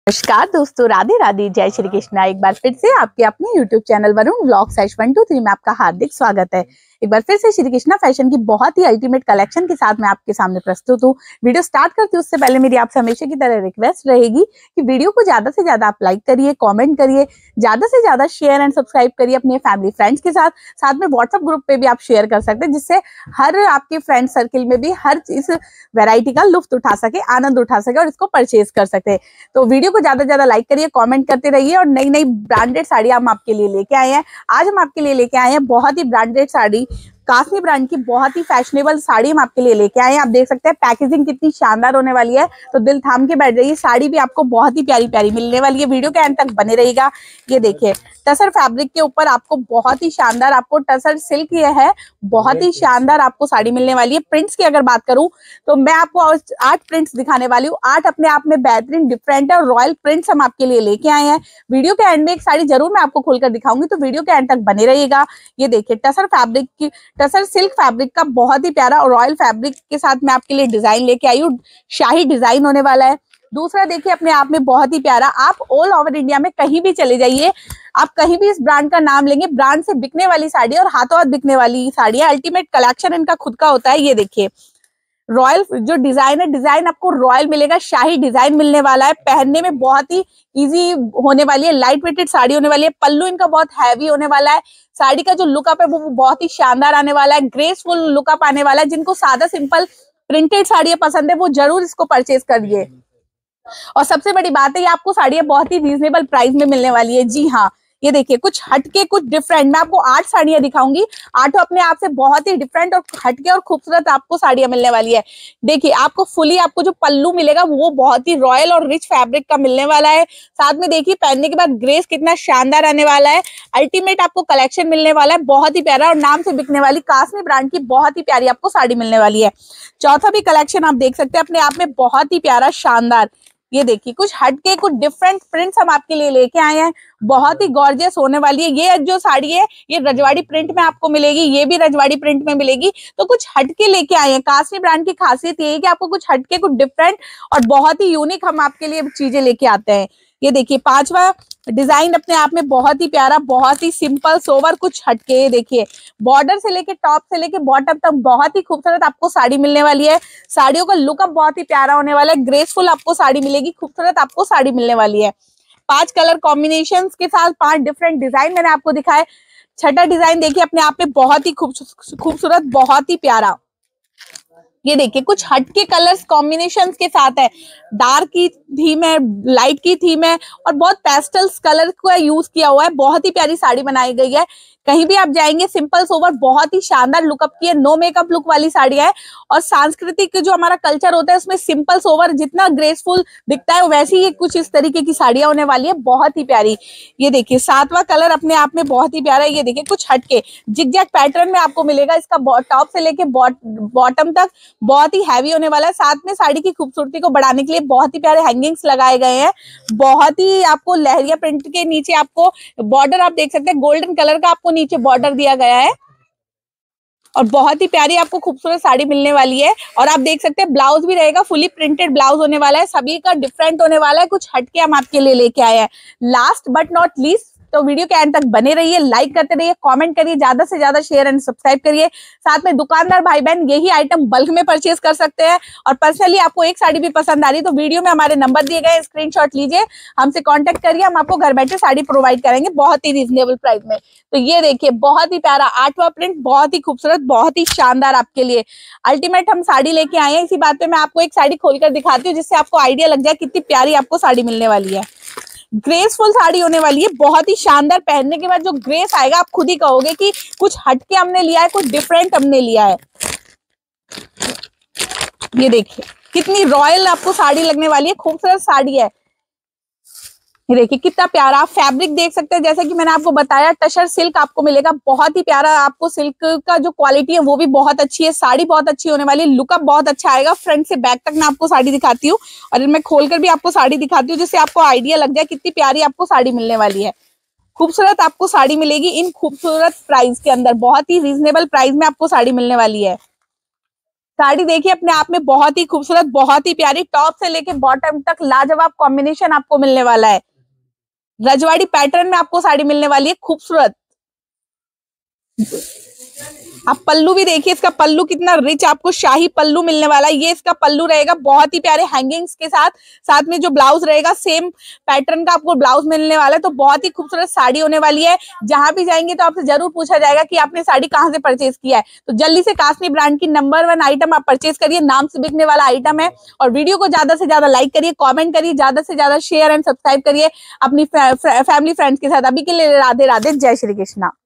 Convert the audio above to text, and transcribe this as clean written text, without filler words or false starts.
नमस्कार दोस्तों, राधे राधे, जय श्री कृष्णा। एक बार फिर से आपके अपने YouTube चैनल वरुण व्लॉग्स 123 में आपका हार्दिक स्वागत है। एक बार फिर से श्री कृष्णा फैशन की बहुत ही अल्टीमेट कलेक्शन के साथ मैं आपके सामने प्रस्तुत हूँ। वीडियो स्टार्ट करते उससे पहले मेरी आपसे हमेशा की तरह रिक्वेस्ट रहेगी कि वीडियो को ज्यादा से ज्यादा आप लाइक करिए, कमेंट करिए, ज्यादा से ज्यादा शेयर एंड सब्सक्राइब करिए अपने फैमिली फ्रेंड्स के साथ में व्हाट्सएप ग्रुप पे भी आप शेयर कर सकते हैं, जिससे हर आपके फ्रेंड सर्किल में भी हर इस वेराइटी का लुफ्त उठा सके, आनंद उठा सके और इसको परचेज कर सकते हैं। तो वीडियो को ज्यादा से ज्यादा लाइक करिए, कमेंट करते रहिए और नई नई ब्रांडेड साड़ी हम आपके लिए लेके आए हैं। आज हम आपके लिए लेके आए हैं बहुत ही ब्रांडेड साड़ी, कास्मी ब्रांड की बहुत ही फैशनेबल साड़ी हम आपके लिए लेके आए हैं। आप देख सकते हैं पैकेजिंग कितनी शानदार होने वाली है, तो दिल थाम के बैठ जाइए। साड़ी भी आपको बहुत ही प्यारी प्यारी मिलने वाली है। वीडियो के एंड तक बने रहिएगा। ये देखिए टसर फैब्रिक के ऊपर आपको बहुत ही शानदार, आपको टसर सिल्क ये है, बहुत ही शानदार आपको साड़ी मिलने वाली है। प्रिंट्स की अगर बात करूं तो मैं आपको 8 प्रिंट्स दिखाने वाली हूँ। 8 अपने आप में बेहतरीन, डिफरेंट और रॉयल प्रिंट्स हम आपके लिए लेके आए हैं। वीडियो के एंड में एक साड़ी जरूर मैं आपको खोलकर दिखाऊंगी, तो वीडियो के एंड तक बने रहिएगा। ये देखिए टसर फैब्रिक की, टसर सिल्क फैब्रिक का बहुत ही प्यारा और रॉयल फैब्रिक के साथ मैं आपके लिए डिजाइन लेके आई हूँ। शाही डिजाइन होने वाला है। दूसरा देखिए अपने आप में बहुत ही प्यारा, आप ऑल ओवर इंडिया में कहीं भी चले जाइए, आप कहीं भी इस ब्रांड का नाम लेंगे, ब्रांड से बिकने वाली साड़ी और हाथों हाथ बिकने वाली साड़ी है। अल्टीमेट कलेक्शन इनका खुद का होता है। ये देखिए रॉयल जो डिजाइन है, डिजाइन आपको रॉयल मिलेगा, शाही डिजाइन मिलने वाला है। पहनने में बहुत ही इजी होने वाली है, लाइट वेटेड साड़ी होने वाली है। पल्लू इनका बहुत हैवी होने वाला है। साड़ी का जो लुकअप है वो बहुत ही शानदार आने वाला है, ग्रेसफुल लुकअप आने वाला है। जिनको सादा सिंपल प्रिंटेड साड़ियां पसंद है वो जरूर इसको परचेज करिए। और सबसे बड़ी बात है, ये आपको साड़ियां बहुत ही रीजनेबल प्राइस में मिलने वाली है। जी हाँ, ये देखिए कुछ हटके, कुछ डिफरेंट। मैं आपको 8 साड़ियां दिखाऊंगी, 8 अपने आप से बहुत ही डिफरेंट और हटके और खूबसूरत आपको साड़ियां मिलने वाली है। देखिए आपको फुली, आपको जो पल्लू मिलेगा वो बहुत ही रॉयल और रिच फैब्रिक का मिलने वाला है। साथ में देखिए पहनने के बाद ग्रेस कितना शानदार आने वाला है। अल्टीमेट आपको कलेक्शन मिलने वाला है, बहुत ही प्यारा और नाम से बिकने वाली कास्मी ब्रांड की बहुत ही प्यारी आपको साड़ी मिलने वाली है। चौथा भी कलेक्शन आप देख सकते हैं अपने आप में बहुत ही प्यारा, शानदार। ये देखिए कुछ हटके, कुछ डिफरेंट प्रिंट्स हम आपके लिए लेके आए हैं। बहुत ही गॉर्जियस होने वाली है। ये जो साड़ी है ये रजवाड़ी प्रिंट में आपको मिलेगी, ये भी रजवाड़ी प्रिंट में मिलेगी। तो कुछ हटके लेके आए हैं। कास्मी ब्रांड की खासियत ये है कि आपको कुछ हटके, कुछ डिफरेंट और बहुत ही यूनिक हम आपके लिए चीजें लेके आते हैं। ये देखिए 5वां डिजाइन अपने आप में बहुत ही प्यारा, बहुत ही सिंपल सोवर, कुछ हटके। देखिए बॉर्डर से लेके टॉप से लेके बॉटम तक बहुत ही खूबसूरत आपको साड़ी मिलने वाली है। साड़ियों का लुकअप बहुत ही प्यारा होने वाला है। ग्रेसफुल आपको साड़ी मिलेगी, खूबसूरत आपको साड़ी मिलने वाली है। 5 कलर कॉम्बिनेशन के साथ 5 डिफरेंट डिजाइन मैंने आपको दिखाए। छठा डिजाइन देखिए अपने आप में बहुत ही खूबसूरत, बहुत ही प्यारा। ये देखिए कुछ हटके कलर्स कॉम्बिनेशंस के साथ है। डार्क की थीम है, लाइट की थीम है और बहुत पेस्टल्स कलर का यूज किया हुआ है। बहुत ही प्यारी साड़ी बनाई गई है। कहीं भी आप जाएंगे सिंपल सोवर, बहुत ही शानदार लुकअप की है। नो मेकअप लुक वाली साड़ियां है। और सांस्कृतिक जो हमारा कल्चर होता है उसमें सिंपल सोवर जितना ग्रेसफुल दिखता है वैसे ही कुछ इस तरीके की साड़ियां होने वाली है, बहुत ही प्यारी। ये देखिए 7वां कलर अपने आप में बहुत ही प्यारा है। ये देखिए कुछ हटके जिगजैग पैटर्न में आपको मिलेगा। इसका टॉप से लेके बॉटम तक बहुत ही हैवी होने वाला है। साथ में साड़ी की खूबसूरती को बढ़ाने के लिए बहुत ही प्यारे हैंगिंग्स लगाए गए हैं। बहुत ही आपको लहरिया प्रिंट के नीचे आपको बॉर्डर आप देख सकते हैं, गोल्डन कलर का आपको नीचे बॉर्डर दिया गया है और बहुत ही प्यारी आपको खूबसूरत साड़ी मिलने वाली है। और आप देख सकते हैं ब्लाउज भी रहेगा, फुली प्रिंटेड ब्लाउज होने वाला है। सभी का डिफरेंट होने वाला है। कुछ हटके हम आपके लिए लेके आए हैं। लास्ट बट नॉट लीस्ट, तो वीडियो के एंड तक बने रहिए, लाइक करते रहिए, कमेंट करिए, ज्यादा से ज्यादा शेयर एंड सब्सक्राइब करिए। साथ में दुकानदार भाई बहन यही आइटम बल्क में परचेज कर सकते हैं। और पर्सनली आपको एक साड़ी भी पसंद आ रही तो वीडियो में हमारे नंबर दिए गए, स्क्रीनशॉट लीजिए, हमसे कांटेक्ट करिए, हम आपको घर बैठे साड़ी प्रोवाइड करेंगे बहुत ही रीजनेबल प्राइस में। तो ये देखिए बहुत ही प्यारा 8वां प्रिंट, बहुत ही खूबसूरत, बहुत ही शानदार आपके लिए अल्टीमेट हम साड़ी लेके आए हैं। इसी बात पे मैं आपको एक साड़ी खोलकर दिखाती हूँ, जिससे आपको आइडिया लग जाए कितनी प्यारी आपको साड़ी मिलने वाली है। ग्रेसफुल साड़ी होने वाली है, बहुत ही शानदार। पहनने के बाद जो ग्रेस आएगा आप खुद ही कहोगे कि कुछ हटके हमने लिया है, कुछ डिफरेंट हमने लिया है। ये देखिए कितनी रॉयल आपको साड़ी लगने वाली है, खूबसूरत साड़ी है। ये देखिए कितना प्यारा फैब्रिक देख सकते हैं। जैसे कि मैंने आपको बताया टसर सिल्क आपको मिलेगा, बहुत ही प्यारा। आपको सिल्क का जो क्वालिटी है वो भी बहुत अच्छी है। साड़ी बहुत अच्छी होने वाली है, लुकअप बहुत अच्छा आएगा। फ्रंट से बैक तक मैं आपको साड़ी दिखाती हूँ और मैं खोलकर भी आपको साड़ी दिखाती हूँ, जिससे आपको आइडिया लग जाए कितनी प्यारी आपको साड़ी मिलने वाली है। खूबसूरत आपको साड़ी मिलेगी इन खूबसूरत प्राइस के अंदर, बहुत ही रीजनेबल प्राइस में आपको साड़ी मिलने वाली है। साड़ी देखिए अपने आप में बहुत ही खूबसूरत, बहुत ही प्यारी, टॉप से लेके बॉटम तक लाजवाब कॉम्बिनेशन आपको मिलने वाला है। रजवाड़ी पैटर्न में आपको साड़ी मिलने वाली है, खूबसूरत। आप पल्लू भी देखिए, इसका पल्लू कितना रिच आपको शाही पल्लू मिलने वाला है। ये इसका पल्लू रहेगा बहुत ही प्यारे हैंगिंग्स के साथ। साथ में जो ब्लाउज रहेगा सेम पैटर्न का आपको ब्लाउज मिलने वाला है। तो बहुत ही खूबसूरत साड़ी होने वाली है। जहां भी जाएंगे तो आपसे जरूर पूछा जाएगा कि आपने साड़ी कहाँ से परचेज किया है। तो जल्दी से कासनी ब्रांड की नंबर 1 आइटम आप परचेज करिए, नाम से बिकने वाला आइटम है। और वीडियो को ज्यादा से ज्यादा लाइक करिए, कॉमेंट करिए, ज्यादा से ज्यादा शेयर एंड सब्सक्राइब करिए अपनी फैमिली फ्रेंड्स के साथ। अभी के लिए राधे राधे, जय श्री कृष्णा।